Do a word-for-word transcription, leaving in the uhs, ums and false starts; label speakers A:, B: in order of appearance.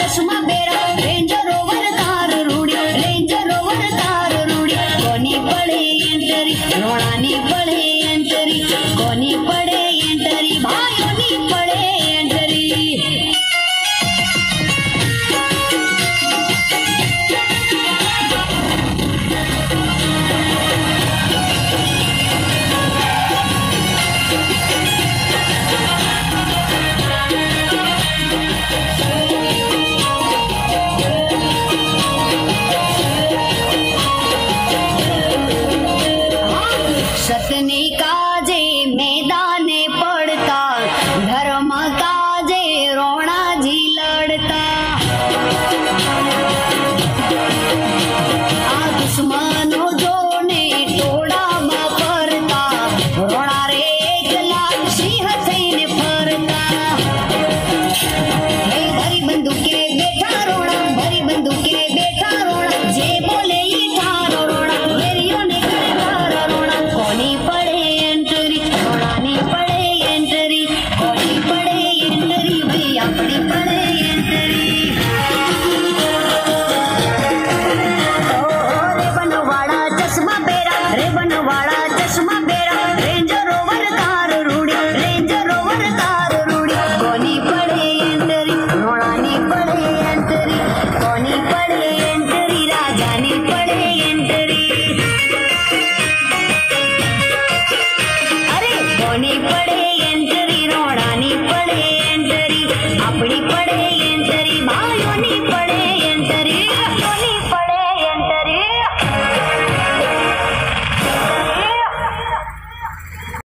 A: चष्मा बेरा range rover car रूड़ी रेंज रोवर कार रूड़ी कोनी पड़े एंटरी रोणानी पड़े एंटरी कोनी पड़े एंटरी भाइयोनी पड़े एंटरी सतनी काजे मैदाने पड़ता धर्म काजे रोणा जी लड़ता आ दुश्मनों जोने टोड़ा में फरता रोणा रे एकला सिंह थईने फरता हे भरी बंदूके बैठा रोणा भरी बंदूके बैठा रोणा जे बोले ई थारो रोणा मेरियो ने करे थारा रोणा कोनी पड़े एंटरी रोणानी पड़े एंटरी कोनी पड़े एंटरी भाई अपनी पड़े एंटरी ओ रे बनवाड़ा चश्मा बेरा रे बनवाड़ा चश्मा बेरा रेंज रोवर कार रूड़ी रेंज रोवर कार रूड़ी कोनी पड़े एंटरी रोणानी पड़े एंटरी कोनी पड़े एंटरी राजानी पड़े एंटरी अरे कोनी पड़े एंटरी रोणानी पड़े एंटरी अपनी पड़े एंटरी भाइयोनी पड़े